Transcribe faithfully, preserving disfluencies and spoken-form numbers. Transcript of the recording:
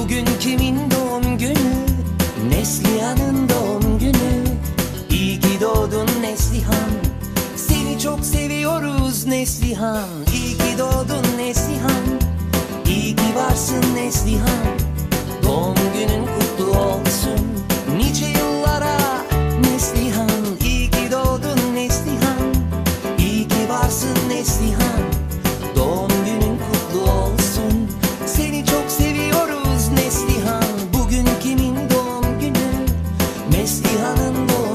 Bugün kimin doğum günü? Neslihan'ın doğum günü. İyi ki doğdun Neslihan, seni çok seviyoruz Neslihan. İyi ki doğdun Neslihan, iyi ki varsın Neslihan. Doğum günün kutlu olsun, nice yıllara Neslihan. İyi ki doğdun Neslihan, iyi ki varsın Neslihan. Doğum günün kutlu olsun, seni çok seviyoruz Neslihan. Bugün kimin doğum günü? Neslihan'ın doğum günü.